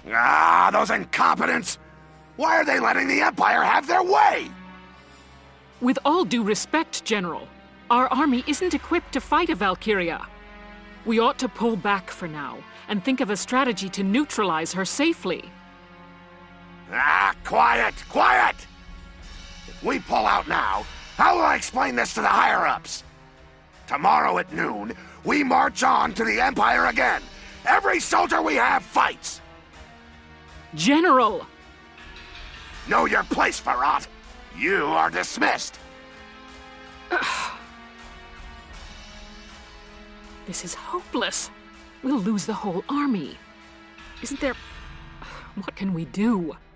Ah, those incompetents! Why are they letting the Empire have their way? With all due respect, General, our army isn't equipped to fight a Valkyria. We ought to pull back for now, and think of a strategy to neutralize her safely. Ah, quiet! Quiet! If we pull out now, how will I explain this to the higher-ups? Tomorrow at noon, we march on to the Empire again. Every soldier we have fights! General! Know your place, Farrat. You are dismissed. This is hopeless. We'll lose the whole army. Isn't there... What can we do?